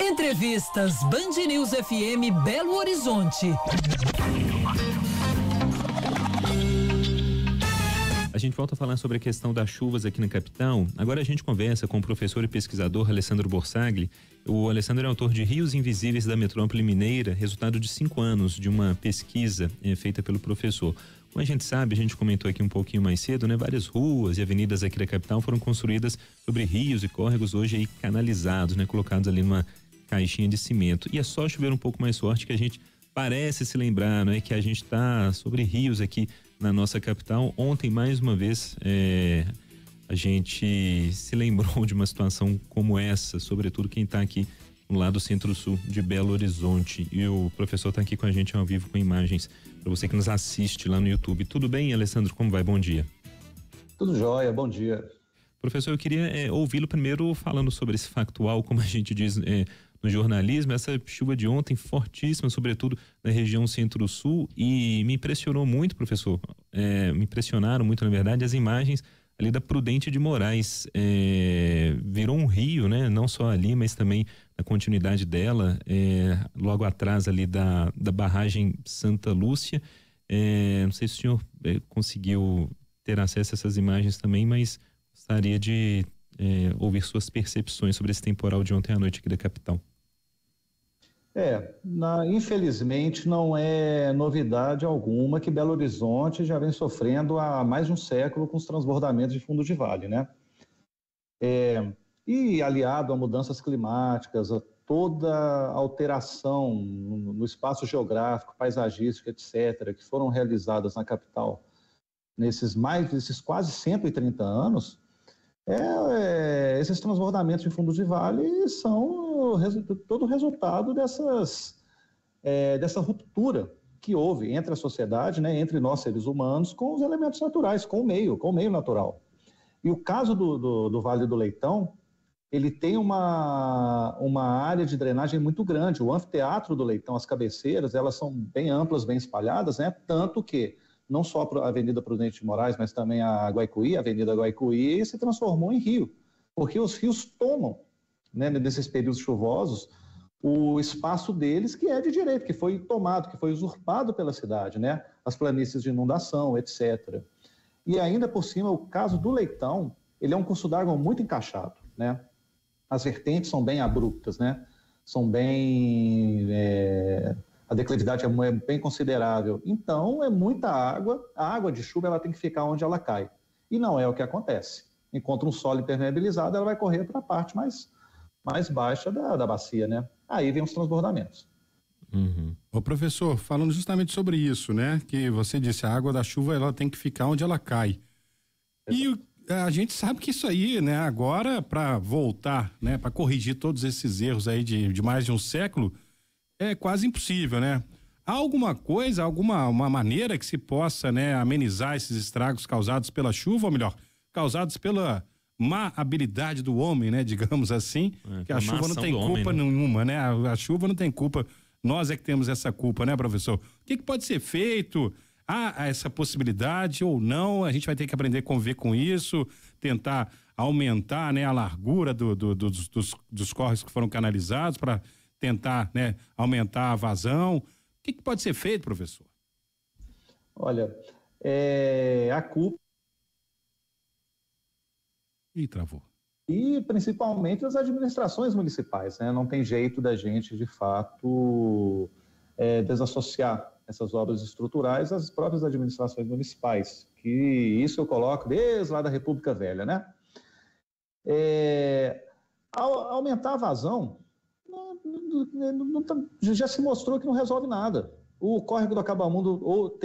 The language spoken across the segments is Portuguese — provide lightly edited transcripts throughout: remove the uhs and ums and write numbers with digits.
Entrevistas Band News FM Belo Horizonte. A gente volta a falar sobre a questão das chuvas aqui na capital. Agora a gente conversa com o professor e pesquisador Alessandro Borsagli. O Alessandro é autor de Rios Invisíveis da Metrópole Mineira, resultado de 5 anos de uma pesquisa feita pelo professor. Como a gente sabe, a gente comentou aqui um pouquinho mais cedo, né? Várias ruas e avenidas aqui da capital foram construídas sobre rios e córregos hoje aí canalizados, né? Colocados ali numa caixinha de cimento. E é só chover um pouco mais forte que a gente parece se lembrar, não é? Que a gente está sobre rios aqui na nossa capital. Ontem, mais uma vez, a gente se lembrou de uma situação como essa, sobretudo quem está aqui no lado centro-sul de Belo Horizonte. E o professor está aqui com a gente ao vivo com imagens para você que nos assiste lá no YouTube. Tudo bem, Alessandro? Como vai? Bom dia. Tudo jóia, bom dia. Professor, eu queria ouvi-lo primeiro falando sobre esse factual, como a gente diz no jornalismo, essa chuva de ontem fortíssima, sobretudo na região centro-sul, e me impressionou muito, professor, me impressionaram muito, na verdade, as imagens ali da Prudente de Moraes. Virou um rio, né? Não só ali, mas também na continuidade dela, logo atrás ali da barragem Santa Lúcia. Não sei se o senhor conseguiu ter acesso a essas imagens também, mas gostaria de ouvir suas percepções sobre esse temporal de ontem à noite aqui da capital. Infelizmente não é novidade alguma que Belo Horizonte já vem sofrendo há mais de um século com os transbordamentos de fundo de vale, né? E aliado a mudanças climáticas, a toda alteração no espaço geográfico, paisagístico, etc., que foram realizadas na capital nesses quase 130 anos, esses transbordamentos de fundo de vale são todo o resultado dessa ruptura que houve entre a sociedade, né, entre nós seres humanos, com os elementos naturais, com o meio natural. E o caso do Vale do Leitão, ele tem uma área de drenagem muito grande. O anfiteatro do Leitão, as cabeceiras, elas são bem amplas, bem espalhadas, né, tanto que não só a Avenida Prudente de Moraes, mas também a Avenida Guaicuí, se transformou em rio, porque os rios tomam, né, nesses períodos chuvosos, o espaço deles que é de direito, que foi tomado, que foi usurpado pela cidade, né, as planícies de inundação, etc. E ainda por cima, o caso do Leitão, ele é um curso d'água muito encaixado, né, as vertentes são bem abruptas, né, a declividade é bem considerável, então é muita água, a água de chuva ela tem que ficar onde ela cai, e não é o que acontece. Encontra um solo impermeabilizado, ela vai correr para a parte mais baixa da bacia, né? Aí vem os transbordamentos. Uhum. Ô professor, falando justamente sobre isso, né? Que você disse, a água da chuva ela tem que ficar onde ela cai. Exato. E a gente sabe que isso aí, né? Agora, para voltar, né? Para corrigir todos esses erros aí de mais de um século, é quase impossível, né? Há alguma coisa, uma maneira que se possa, né, amenizar esses estragos causados pela chuva, ou melhor, causados pela má habilidade do homem, né, digamos assim, que a chuva não tem culpa nenhuma, né? A chuva não tem culpa, nós é que temos essa culpa, né, professor? O que pode ser feito? Há essa possibilidade ou não? A gente vai ter que aprender a conviver com isso, tentar aumentar, né, a largura dos córregos que foram canalizados para tentar, né, aumentar a vazão. O que pode ser feito, professor? Olha, a culpa... Travou. E principalmente as administrações municipais, né? Não tem jeito da gente, de fato, desassociar essas obras estruturais às próprias administrações municipais, que isso eu coloco desde lá da República Velha, né? Ao aumentar a vazão, já se mostrou que não resolve nada. O córrego do Acabamundo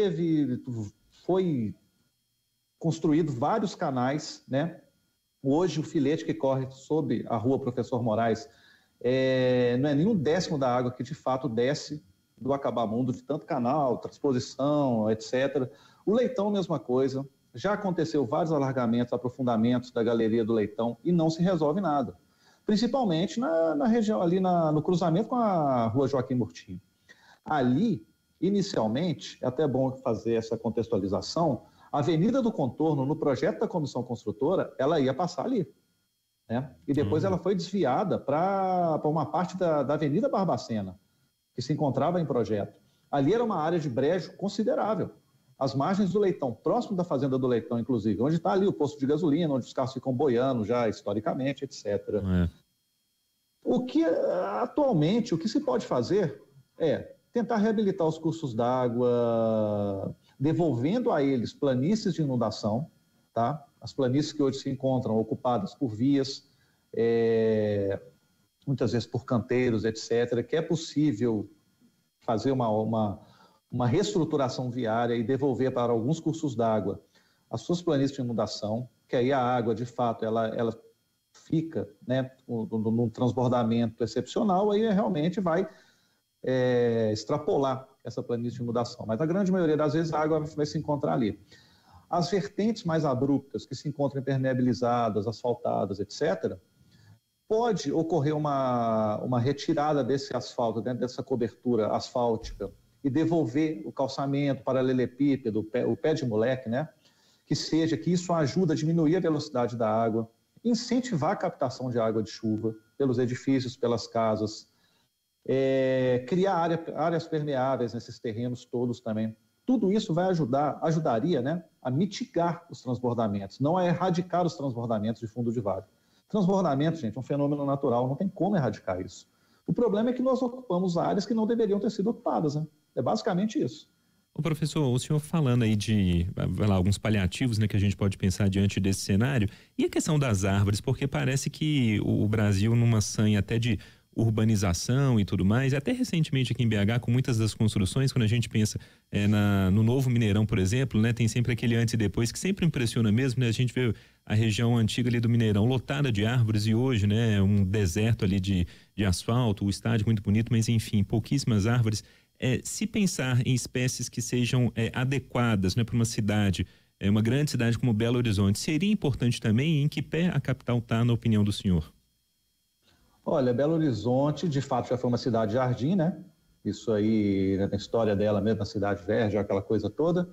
foi construído vários canais, né? Hoje o filete que corre sob a rua Professor Moraes não é nem 1/10 da água que de fato desce do Acabamundo, de tanto canal, transposição, etc. O Leitão, mesma coisa. Já aconteceu vários alargamentos, aprofundamentos da galeria do Leitão e não se resolve nada. Principalmente na região, ali no cruzamento com a rua Joaquim Murtinho. Ali, inicialmente, é até bom fazer essa contextualização, a Avenida do Contorno, no projeto da Comissão Construtora, ela ia passar ali. né? E depois ela foi desviada para uma parte da Avenida Barbacena, que se encontrava em projeto. Ali era uma área de brejo considerável. As margens do Leitão, próximo da Fazenda do Leitão, inclusive, onde está ali o posto de gasolina, onde os carros ficam boiando já historicamente, etc. O que atualmente, o que se pode fazer é tentar reabilitar os cursos d'água, devolvendo a eles planícies de inundação, tá? As planícies que hoje se encontram ocupadas por vias, muitas vezes por canteiros, etc., que é possível fazer uma reestruturação viária e devolver para alguns cursos d'água as suas planícies de inundação, que aí a água, de fato, ela fica, né, num transbordamento excepcional, aí realmente vai extrapolar essa planície de inundação. Mas a grande maioria das vezes a água vai se encontrar ali. As vertentes mais abruptas, que se encontram impermeabilizadas, asfaltadas, etc., pode ocorrer uma retirada desse asfalto, dentro dessa cobertura asfáltica, e devolver o calçamento, paralelepípedo, o pé de moleque, né? Que isso ajuda a diminuir a velocidade da água, incentivar a captação de água de chuva pelos edifícios, pelas casas, criar áreas permeáveis nesses terrenos todos também. Tudo isso ajudaria, né, a mitigar os transbordamentos, não a erradicar os transbordamentos de fundo de vale. Transbordamento, gente, é um fenômeno natural, não tem como erradicar isso. O problema é que nós ocupamos áreas que não deveriam ter sido ocupadas, né? É basicamente isso. Ô professor, o senhor falando aí de alguns paliativos, né, que a gente pode pensar diante desse cenário, e a questão das árvores, porque parece que o Brasil, numa sanha até de urbanização e tudo mais, até recentemente aqui em BH, com muitas das construções, quando a gente pensa no novo Mineirão, por exemplo, né, tem sempre aquele antes e depois que sempre impressiona mesmo, né, a gente vê a região antiga ali do Mineirão lotada de árvores e hoje, né, um deserto ali de asfalto, o estádio muito bonito, mas enfim, pouquíssimas árvores. Se pensar em espécies que sejam adequadas, né, para uma cidade, uma grande cidade como Belo Horizonte, seria importante também em que pé a capital está, na opinião do senhor? Olha, Belo Horizonte, de fato, já foi uma cidade jardim, né? Isso aí, na história dela mesmo, a cidade verde, aquela coisa toda.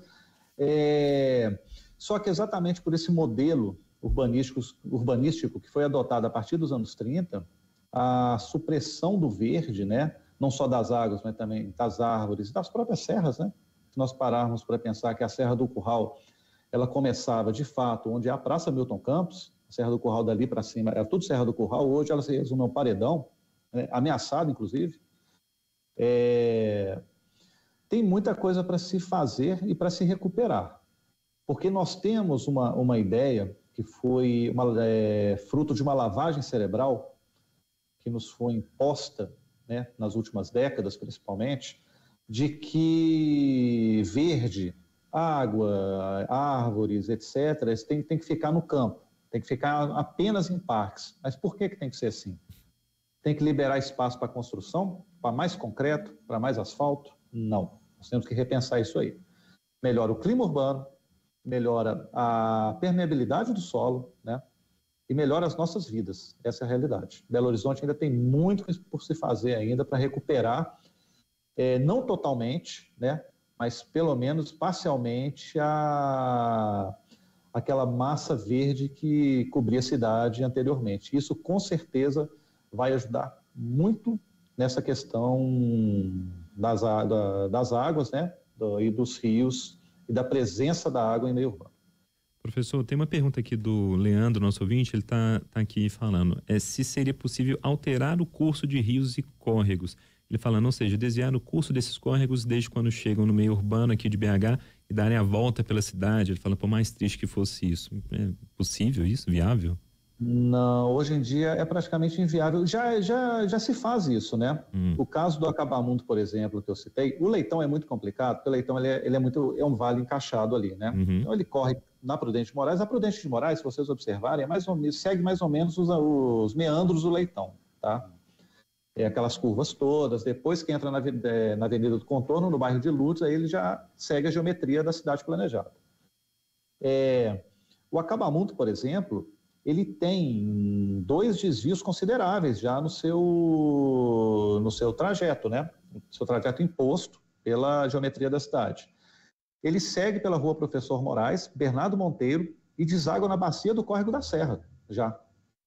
Só que exatamente por esse modelo urbanístico que foi adotado a partir dos anos 30, a supressão do verde, né? Não só das águas, mas também das árvores, das próprias serras, né? Se nós pararmos para pensar que a Serra do Curral, ela começava, de fato, onde é a Praça Milton Campos, Serra do Curral dali para cima, era tudo Serra do Curral, hoje ela se resume a um paredão, né, ameaçado, inclusive. Tem muita coisa para se fazer e para se recuperar, porque nós temos uma ideia que foi fruto de uma lavagem cerebral que nos foi imposta, né, nas últimas décadas, principalmente, de que verde, água, árvores, etc., tem que ficar no campo. Tem que ficar apenas em parques. Mas por que tem que ser assim? Tem que liberar espaço para construção, para mais concreto, para mais asfalto? Não. Nós temos que repensar isso aí. Melhora o clima urbano, melhora a permeabilidade do solo, né? E melhora as nossas vidas. Essa é a realidade. Belo Horizonte ainda tem muito por se fazer ainda para recuperar, não totalmente, né? Mas pelo menos parcialmente aquela massa verde que cobria a cidade anteriormente. Isso, com certeza, vai ajudar muito nessa questão das águas, né? E dos rios e da presença da água em meio urbano. Professor, tem uma pergunta aqui do Leandro, nosso ouvinte, ele tá aqui falando, se seria possível alterar o curso de rios e córregos. Ele falando, ou seja, desviar o curso desses córregos desde quando chegam no meio urbano aqui de BH e darem a volta pela cidade. Ele fala, por mais triste que fosse isso. É possível isso? Viável? Não, hoje em dia é praticamente inviável. Já se faz isso, né? O caso do Acabamundo, por exemplo, que eu citei, o Leitão é muito complicado, porque o Leitão é um vale encaixado ali, né? Então ele corre na Prudente de Moraes. A Prudente de Moraes, se vocês observarem, segue mais ou menos os meandros do Leitão, tá? Aquelas curvas todas. Depois que entra na Avenida do Contorno, no bairro de Lourdes, aí ele já segue a geometria da cidade planejada. O Acabamundo, por exemplo, ele tem 2 desvios consideráveis já no seu trajeto, né? Seu trajeto imposto pela geometria da cidade. Ele segue pela Rua Professor Moraes, Bernardo Monteiro e deságua na bacia do Córrego da Serra, já.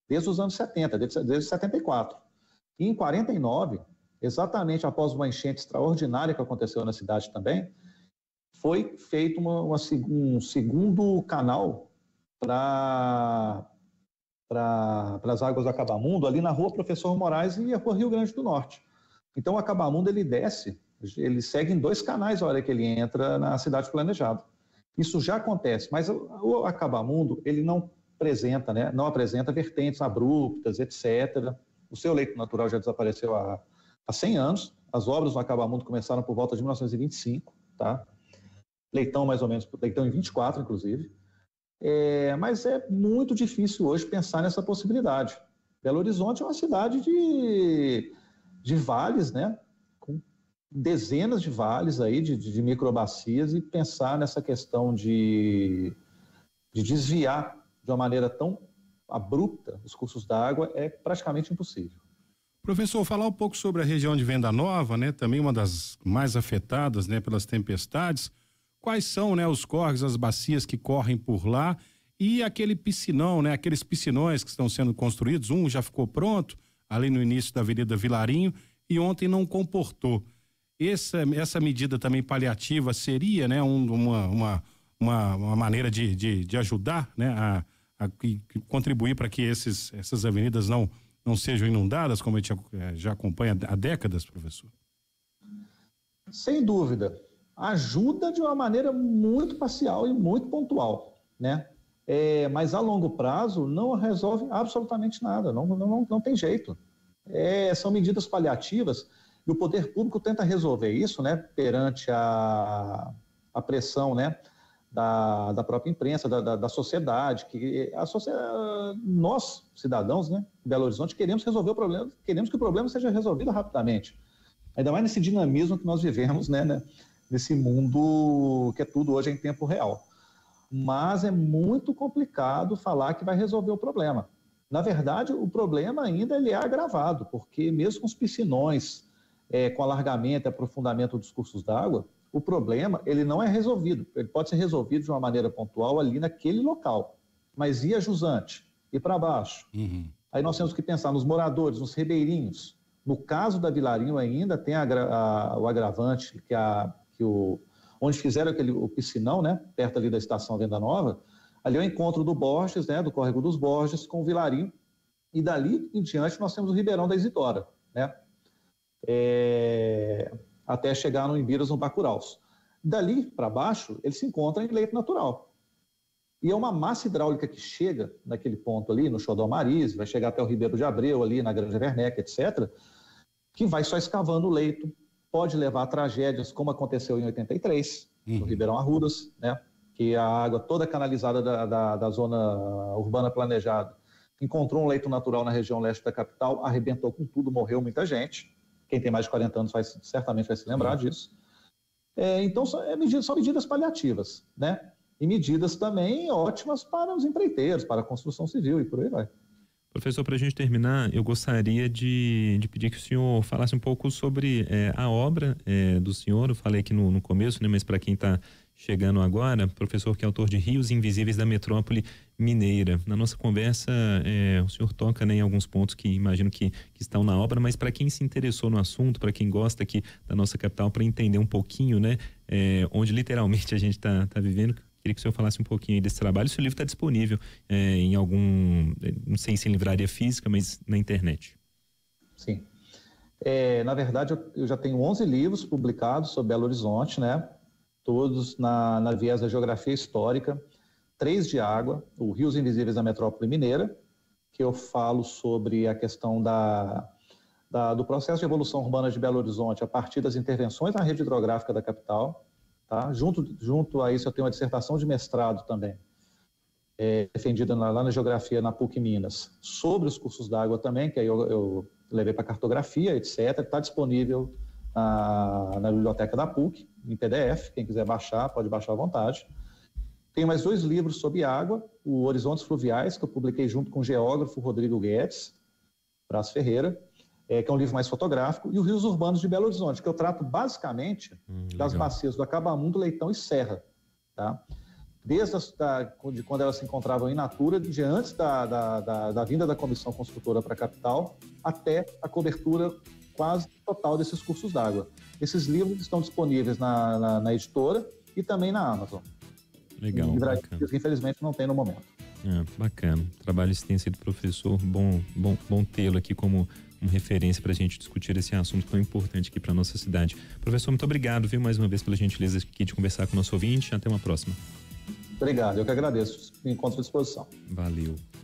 desde os anos 70, desde 74. E em 49, exatamente após uma enchente extraordinária que aconteceu na cidade também, foi feito um segundo canal para as águas do Acabamundo, ali na rua Professor Moraes e a rua Rio Grande do Norte. Então o Acabamundo ele desce, ele segue em 2 canais a hora que ele entra na cidade planejada. Isso já acontece, mas o Acabamundo ele não apresenta vertentes abruptas, etc. O seu leito natural já desapareceu há 100 anos. As obras no Acabamundo começaram por volta de 1925, tá? Leitão mais ou menos, Leitão em 24, inclusive. Mas é muito difícil hoje pensar nessa possibilidade. Belo Horizonte é uma cidade de vales, né? Com dezenas de vales aí, de microbacias, e pensar nessa questão de desviar de uma maneira tão abrupta os cursos d'água é praticamente impossível. Professor, falar um pouco sobre a região de Venda Nova, né? Também uma das mais afetadas, né, pelas tempestades. Quais são, né, os córregos, as bacias que correm por lá e aquele piscinão, né? Aqueles piscinões que estão sendo construídos, um já ficou pronto ali no início da Avenida Vilarinho e ontem não comportou. Essa medida também paliativa seria, né, uma maneira de ajudar, né, a contribuir para que essas avenidas não sejam inundadas, como a gente já acompanha há décadas, professor? Sem dúvida. Ajuda de uma maneira muito parcial e muito pontual, né? Mas a longo prazo não resolve absolutamente nada, não tem jeito. São medidas paliativas e o poder público tenta resolver isso, né, perante a pressão, né, da própria imprensa, da sociedade, nós, cidadãos, né, de Belo Horizonte, queremos resolver o problema, queremos que o problema seja resolvido rapidamente. Ainda mais nesse dinamismo que nós vivemos, né, nesse mundo que é tudo hoje em tempo real. Mas é muito complicado falar que vai resolver o problema. Na verdade, o problema ainda ele é agravado, porque mesmo com os piscinões, com alargamento e aprofundamento dos cursos d'água, o problema ele não é resolvido. Ele pode ser resolvido de uma maneira pontual ali naquele local. Mas e a jusante? E para baixo? Uhum. Aí nós temos que pensar nos moradores, nos ribeirinhos. No caso da Vilarinho ainda tem o agravante onde fizeram o piscinão, né, perto ali da estação Venda Nova, ali é o encontro do Borges, né, do córrego dos Borges com o Vilarinho, e dali em diante nós temos o Ribeirão da Isidora, né, até chegar no Embiras, no Bacuraus. Dali para baixo, ele se encontra em leito natural. E é uma massa hidráulica que chega naquele ponto ali, no Xodó Marise, vai chegar até o Ribeiro de Abreu, ali na Granja Werneck, etc., que vai só escavando o leito, pode levar a tragédias, como aconteceu em 83, no Ribeirão Arrudas, né? Que a água toda canalizada da zona urbana planejada encontrou um leito natural na região leste da capital, arrebentou com tudo, morreu muita gente. Quem tem mais de 40 anos certamente vai se lembrar disso. Então, são medidas paliativas, né? E medidas também ótimas para os empreiteiros, para a construção civil e por aí vai. Professor, para a gente terminar, eu gostaria de pedir que o senhor falasse um pouco sobre a obra do senhor. Eu falei aqui no começo, né, mas para quem está chegando agora, professor que é autor de Rios Invisíveis da Metrópole Mineira. Na nossa conversa, o senhor toca, né, em alguns pontos que imagino que estão na obra, mas para quem se interessou no assunto, para quem gosta aqui da nossa capital, para entender um pouquinho, né, onde literalmente a gente está vivendo, queria que o senhor falasse um pouquinho aí desse trabalho. Se o livro está disponível em algum, não sei se em livraria física, mas na internet. Sim. Na verdade, eu já tenho 11 livros publicados sobre Belo Horizonte, né? Todos na viés da geografia histórica, 3 de água, o Rios Invisíveis da Metrópole Mineira, que eu falo sobre a questão do processo de evolução urbana de Belo Horizonte a partir das intervenções na rede hidrográfica da capital. Tá? Junto a isso, eu tenho uma dissertação de mestrado também, defendida lá na Geografia, na PUC Minas, sobre os cursos d'água também, que aí eu levei para cartografia, etc. Está disponível na biblioteca da PUC, em PDF. Quem quiser baixar, pode baixar à vontade. Tenho mais 2 livros sobre água, o Horizontes Fluviais, que eu publiquei junto com o geógrafo Rodrigo Guedes, Braz Ferreira, que é um livro mais fotográfico, e os Rios Urbanos de Belo Horizonte, que eu trato basicamente das bacias do Acabamundo, Leitão e Serra. Tá? de quando elas se encontravam em Natura, de antes da vinda da comissão construtora para a capital, até a cobertura quase total desses cursos d'água. Esses livros estão disponíveis na editora e também na Amazon. Legal, bacana. Infelizmente não tem no momento. Bacana. Trabalho extenso do professor, bom tê-lo aqui como uma referência para a gente discutir esse assunto tão importante aqui para nossa cidade. Professor, muito obrigado, viu, mais uma vez pela gentileza aqui de conversar com o nosso ouvinte. Até uma próxima. Obrigado, eu que agradeço. Me encontro à disposição. Valeu.